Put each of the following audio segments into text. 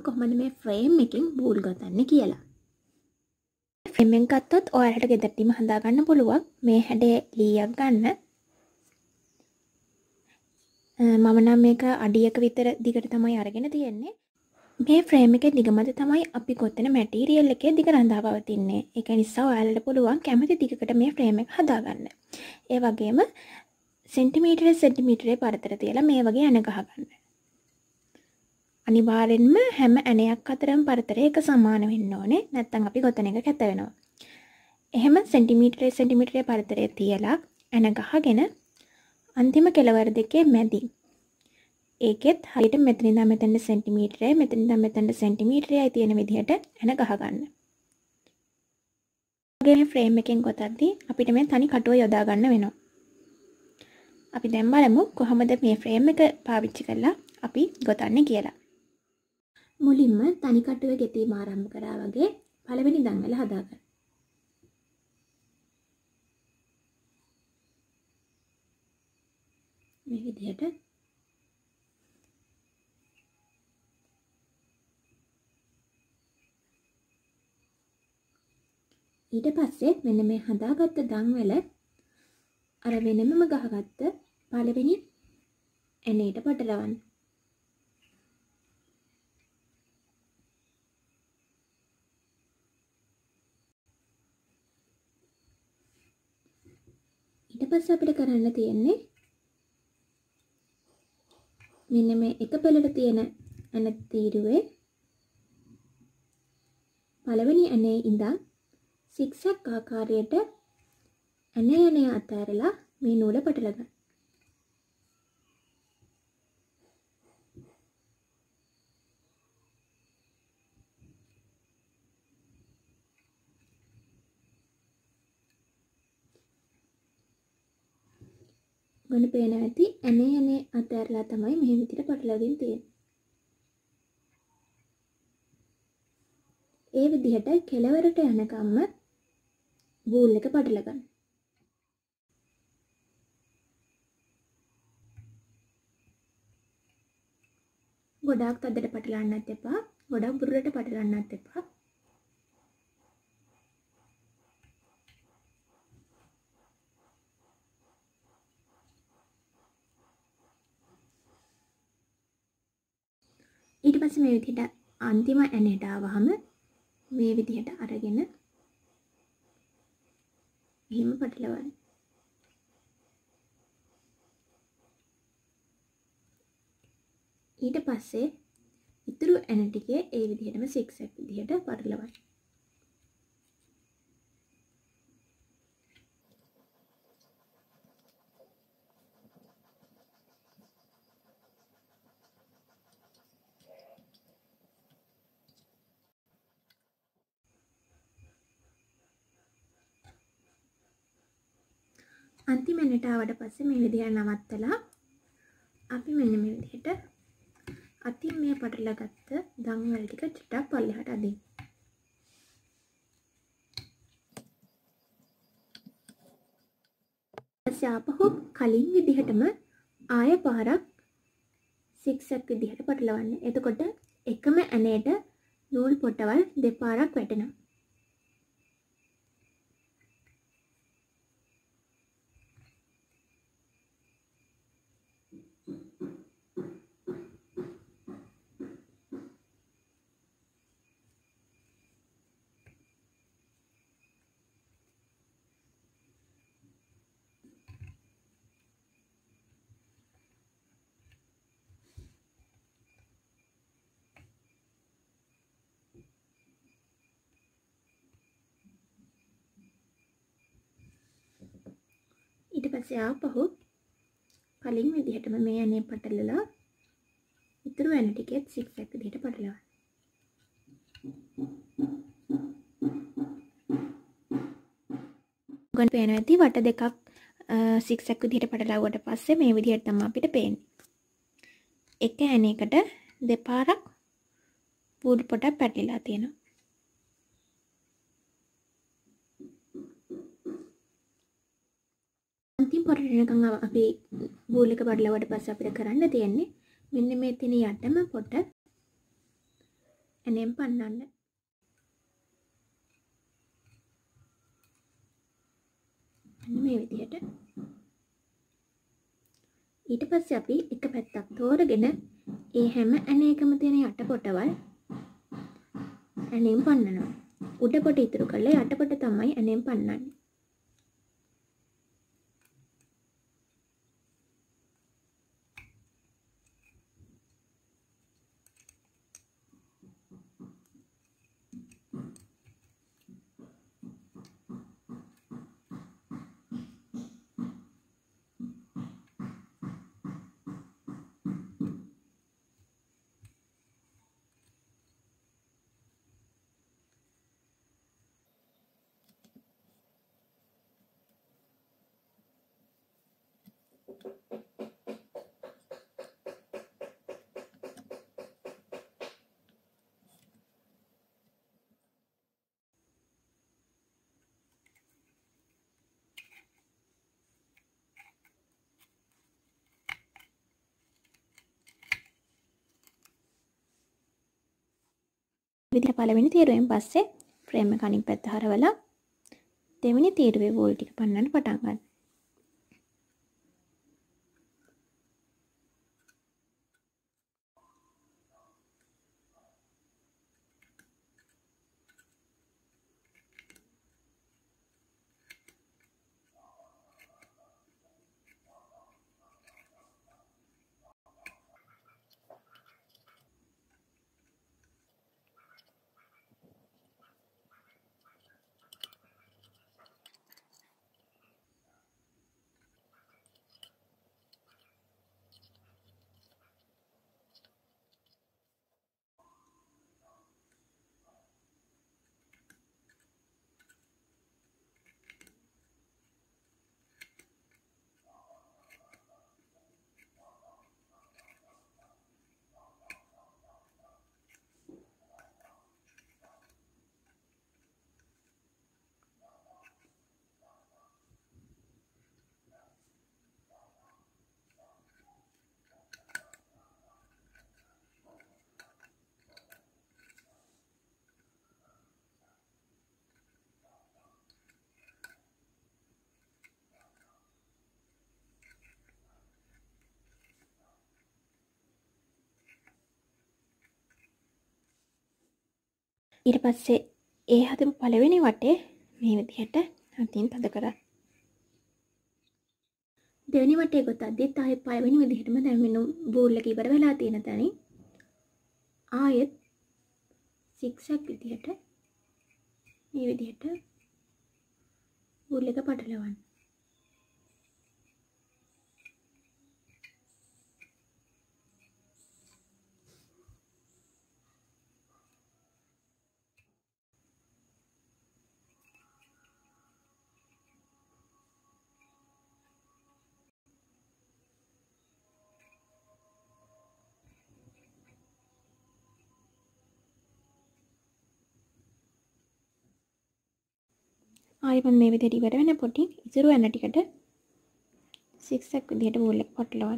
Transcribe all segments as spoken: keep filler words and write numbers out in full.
කොහොමද මේ ෆ්‍රේම් එකෙන් බූල් ගොතන්නේ කියලා. ෆ්‍රේම් එක ගත්තොත් ඔයාලට ගෙදරදීම හදා ගන්න පුළුවන්. මේ හැඩේ ලීයක් ගන්න. මම නම් මේක අඩියක විතර දිගට තමයි අරගෙන තියෙන්නේ. මේ ෆ්‍රේම් එකේ දිගමද තමයි අපි ගොතන මැටීරියල් එකේ දිග රඳා පවතින්නේ. ඒක නිසා ඔයාලට පුළුවන් කැමති දිගකට මේ ෆ්‍රේම් එක හදා ගන්න. ඒ වගේම සෙන්ටිමීටරේ සෙන්ටිමීටරේ පරතර තියලා මේ වගේ ඇන ගහ ගන්න. අනිවාර්යෙන්ම හැම ඇණයක් අතරම පරතරය එක සමාන වෙන්න ඕනේ. නැත්නම් අපි ගොතන එක කැත වෙනවා. එහෙම සෙන්ටිමීටරේ සෙන්ටිමීටරේ පරතරය තියලා ඇන ගහගෙන අන්තිම කෙළවර දෙකේ මැදින් ඒකෙත් හරියට මෙතන ඉඳන් මෙතන සෙන්ටිමීටරය මෙතන ඉඳන් මෙතන සෙන්ටිමීටරයයි තියෙන විදිහට ඇන ගහ ගන්න. මේ ෆ්‍රේම් එකෙන් ගොතද්දී අපිට මේ තනි කටුව යොදා ගන්න වෙනවා. අපි දැන් බලමු කොහොමද මේ ෆ්‍රේම් එක පාවිච්චි කරලා අපි ගොතන්නේ කියලා. මුලින්ම තනි කටුවේ ගෙතීම ආරම්භ කරා වගේ පළවෙනි දන්වැල හදාගන්න. මේ විදිහට ඊට පස්සේ මෙන්න මේ හදාගත්ත දන්වැල අර වෙනමම ගහගත්ත පළවෙනි ඇණේට පටලවන්න. ඊට පස්සේ අපිට කරන්න තියෙන්නේ මෙන්න මේ එක පෙළට තියෙන ඇන තීරුවේ පළවෙනි ඇනේ ඉඳන් සික්සැක් ආකාරයට ඇනේ ඇනේ අතහැරලා මේ නූල පටල ගන්න. ගොන්න පේන ඇති ඇනේ ඇනේ අතහැරලා තමයි මේ විදිහට පටලවගෙන තියෙන්නේ. ඒ විදිහට කෙළවරට යනකම්ම බූල් එක පටල ගන්න. ගොඩාක් තදට පටලන්නත් එපා. ගොඩාක් බුරුලට පටලන්නත් එපා. ඊට පස්සේ මේ විදිහට අන්තිම ඇනේට ආවහම මේ විදිහට අරගෙන එහෙම පටලවන්න. ඊට පස්සේ ඉතුරු ඇන ටිකේ ඒ විදිහටම සික්සැක් විදිහට පටලවන්න. අන්තිම ඇනට ආවට පස්සේ මේ විදිහට නවත්තලා අපි මෙන්න මේ විදිහට අතින් මේ පටලගත්ත දන්වැල් ටික චුට්ටක් පල්ලෙහාට අදින්න. ඊපස්සේ ආපහු කලින් විදිහටම ආය පාරක් සික්සැක් විදිහට පටලවන්න. එතකොට එකම ඇනේට නූල් පොටවල් දෙපාරක් වැටෙනවා. ඊට පස්සේ ආපහු කලින් විදිහටම මේ ඇනේ පටලලා ඉතුරු ඇන ටිකෙත් සික්සැක් විදිහට පටලවන්න. ගොන් පේනවා ඇති වට දෙකක් සික්සැක් විදිහට පටලවුවට පස්සේ මේ විදිහට තමයි අපිට පේන්නේ. එක ඇනයකට දෙපාරක් බූල් පොටක් පැටලිලා තියෙනවා. අන්තිම පොරට එනකන් අපි බූල් එක පටලවුවට පස්සේ අපිට කරන්න තියෙන්නේ මෙන්න මේ තියෙන යටම පොට ඇනෙන් පන්නන්න. මෙන්න මේ විදිහට. ඊට පස්සේ අපි එක පැත්තක් තෝරගෙන ඒ හැම ඇණයකම තියෙන යට පොටවල් ඇණෙන් පන්නනවා. උඩ පොට ඉතුරු කරලා යට පොට තමයි ඇණෙන් පන්නන්නේ. විදිහට පළවෙනි තීරුවෙන් පස්සේ ෆ්‍රේම් එක අනිත් පැත්ත හරවලා දෙවෙනි තීරුවේ වෝල් ටික පන්නන්න පටන් ගන්න. ඊට පස්සේ ඒ හදපු පළවෙනි වටේ මේ විදිහට අතින් තද කරා. දෙවෙනි වටේ ගොතද්දිත් ආයෙත් පළවෙනි විදිහටම දැන් වෙන බෝල් එක ඉවර වෙලා තියෙන තැනින් ආයෙත් සික්සැක් විදිහට මේ විදිහට බෝල් එක පටලවන්න. ආයෙත් මේ විදිහට ඉවර වෙන පොටින් ඉතුරු වෙන ටිකට සික්සැක් විදිහට බෝල් එක පටලවන්න.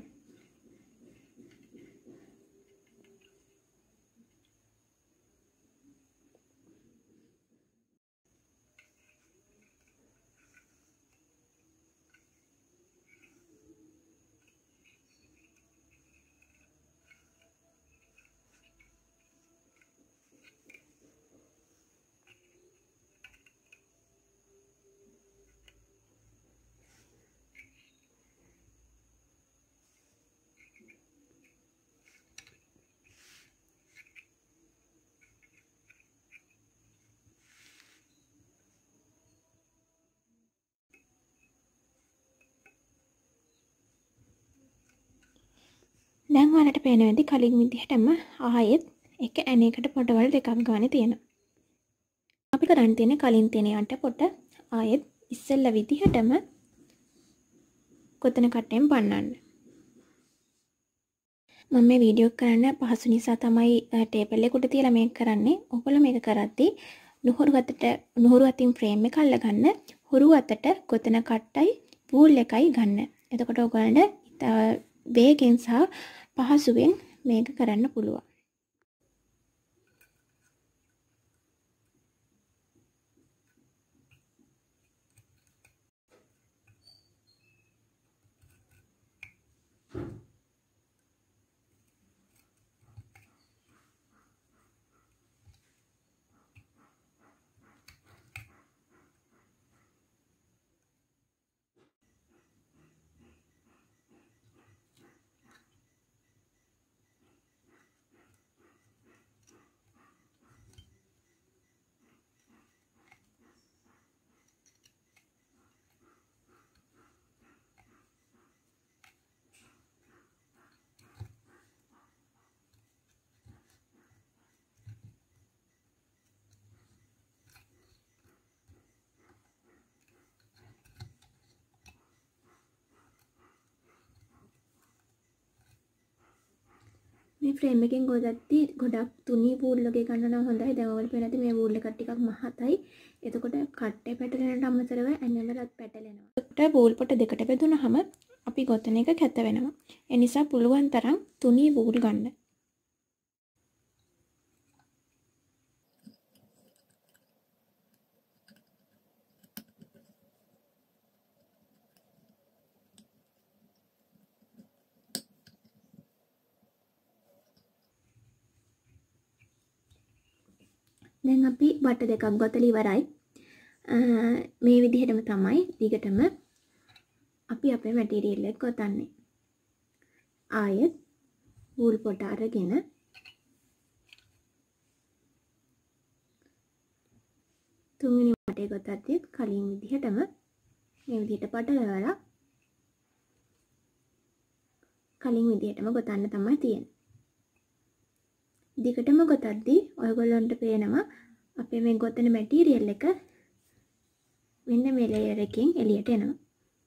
දැන් ඔයාලට පේනවා ඇති කලින් විදිහටම ආයෙත් එක ඇණයකට පොටවල් දෙකක් ගානේ තියෙනවා. අපි කරන්න තියෙන්නේ කලින් තියෙන යට පොට ආයෙත් ඉස්සෙල්ලා විදිහටම කොතන කට්ටෙන් පන්නන්න. මම මේ වීඩියෝ කරන්න පහසු නිසා තමයි ටේබල් එක උඩ තියලා මේක කරන්නේ. ඔයගොල්ලෝ මේක කරද්දී නුහුරු අතට නුහුරු අතින් ෆ්‍රේම් එක අල්ලගන්න. හුරු අතට කොතන කට්ටයි වූල් එකයි ගන්න. එතකොට ඔයගොල්ලන්ට වේගෙන් සහ පහසුවෙන් මේක කරන්න පුළුවන්. මේ ෆ්‍රේම් එකෙන් ගොඩක්දී ගොඩක් තුනී වූල් වගේ ගන්න නම් හොඳයි. දැන් ඔයාලා පේනද මේ වූල් එක ටිකක් මහතයි. එතකොට කට්ටේ පැටලෙනට අමතරව ඇනවලත් පැටලෙනවා. එතකොට වූල් පොට දෙකට බෙදුනහම අපි ගොතන එක කැත වෙනවා. ඒ නිසා පුළුවන් තරම් තුනී වූල් ගන්න. දැන් අපි වට දෙකක් ගොතලා ඉවරයි. මේ විදිහටම තමයි දිගටම අපි අපේ මැටීරියල් එක ගොතන්නේ. ආයෙත් වූල් පොට අරගෙන තුන්වෙනි වටේ ගොතද්දී කලින් විදිහටම මේ විදිහට පටලවලා කලින් විදිහටම ගොතන්න තමයි තියෙන්නේ. දිගටම ගොතද්දී ඔයගොල්ලන්ට පේනවා අපේ මේ ගොතන මැටීරියල් එක මෙන්න මේ ලේයර් එකෙන් එළියට එනවා.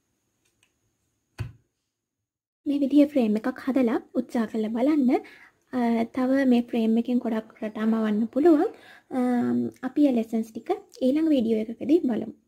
මේ විදිහේ ෆ්‍රේම් එකක් හදලා උත්සාහ කරලා බලන්න. තව මේ ෆ්‍රේම් එකෙන් ගොඩක් රටාමවන්න පුළුවන්. අපි ඒ ලෙසන්ස් ටික ඊළඟ වීඩියෝ එකකදී බලමු.